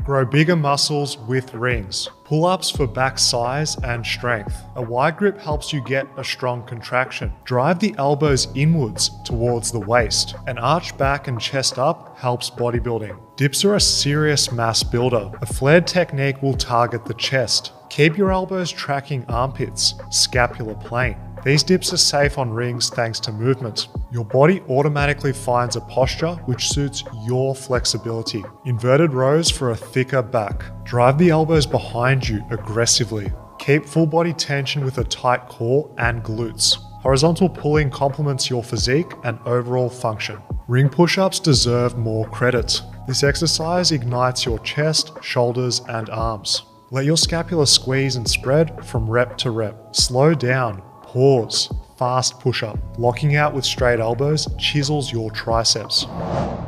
Grow bigger muscles with rings. Pull-ups for back size and strength. A wide grip helps you get a strong contraction. Drive the elbows inwards towards the waist. An arched back and chest up helps bodybuilding. Dips are a serious mass builder. A flared technique will target the chest. Keep your elbows tracking armpits, scapular plane. These dips are safe on rings thanks to movement. Your body automatically finds a posture which suits your flexibility. Inverted rows for a thicker back. Drive the elbows behind you aggressively. Keep full body tension with a tight core and glutes. Horizontal pulling complements your physique and overall function. Ring push-ups deserve more credit. This exercise ignites your chest, shoulders, and arms. Let your scapula squeeze and spread from rep to rep. Slow down. Pause. Fast push-up. Locking out with straight elbows chisels your triceps.